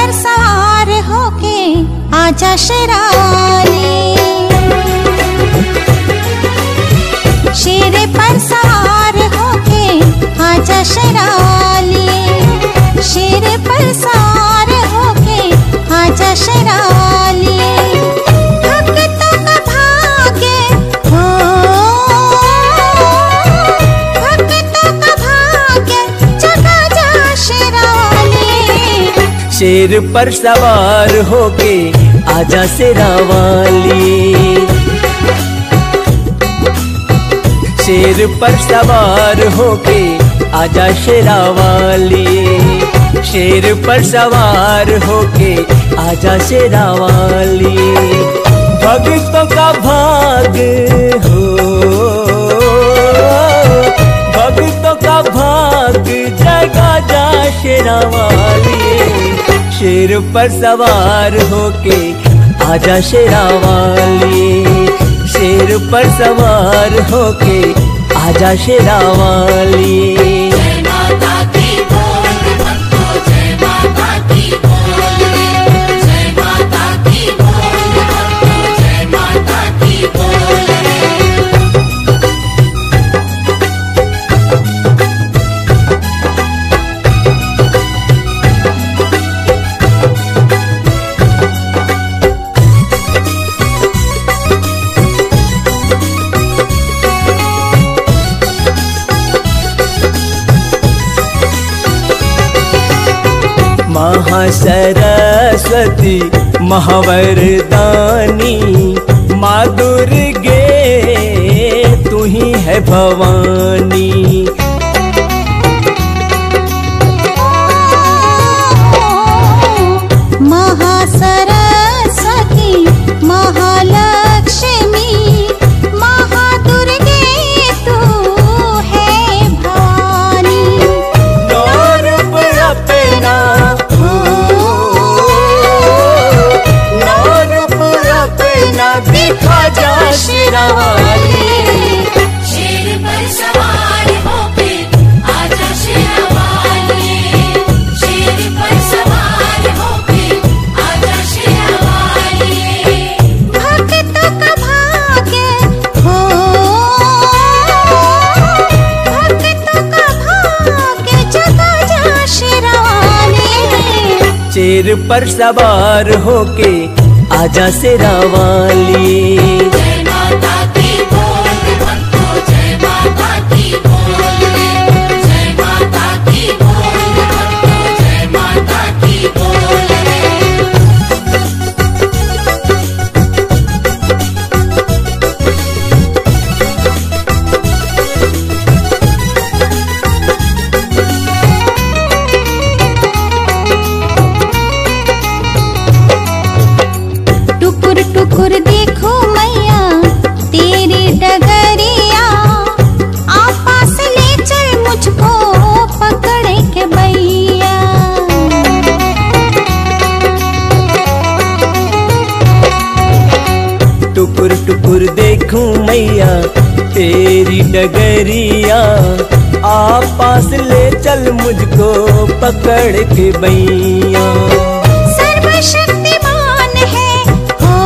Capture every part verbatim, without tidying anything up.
पर सवार होके आजा शेरावाली, शेर पर सवार होके आजा शेरावाली, शेर पर सवार होके आजा शेरावाली। भक्तों का भाग्य हो, भक्तों का भाग्य जगा जा शेरावाली, शेर पर सवार होके आजा शेरावाली, शेर पर सवार होके आजा शेरावाली, शेर पर सवार होके आजा शेरावाली। भक्तों का भाग हो, भक्तों का भाग जगा जा शेरावाली, शेर पर सवार होके आजा शेरावाली, शेर पर सवार होके आजा शेरावाली। जय माता की बोल भक्तों, जय माता की बोल रे, जय माता की बोल भक्तों, जय माता की बोल रे। महासरस्वती महावरदानी माँ दुर्गे तू ही है भवानी, महासरस्वती महालक्ष्मी महादुर्गे तू है भवानी। नौरूप अपना दिखा जा शेरावाली, शेर पर सवार होके आजा शेरावाली, शेर पर सवार होके आजा शेरावाली। भक्तों का भाग्य हो, भक्तों का भाग्य जगा जा शेरावाली, शेर पर सवार होके आजा शेरावाली। जय माता की बोल भक्तों, जय माता की बोल रे, जय माता की बोल भक्तों, जय माता की बोल रे। टुकुर टुकुर देखो मैया तेरी डगरिया, आपा से ले चल मुझको पकड़े के भैया। टुकुर टुकुर देखूं मैया तेरी डगरिया, आप पास ले चल मुझको पकड़ के बैया। सर्वशक्तिमान है हो,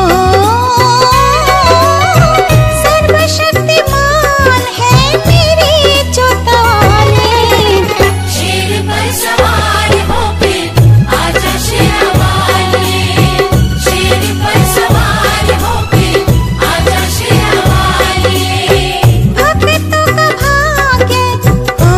सर्वशक्तिमान है मेरी चौताली, शेर पर सवार होके आजा शेरावाली, शेर पर सवार होके आजा शेरावाली। भक्तों का भाग्य हो,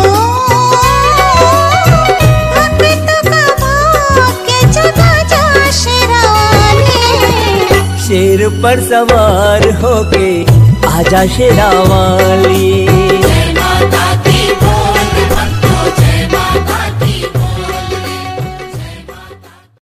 भक्तों का भाग्य जगा जा शेरावाली, शेर पर सवार होके आजा शेरावाली।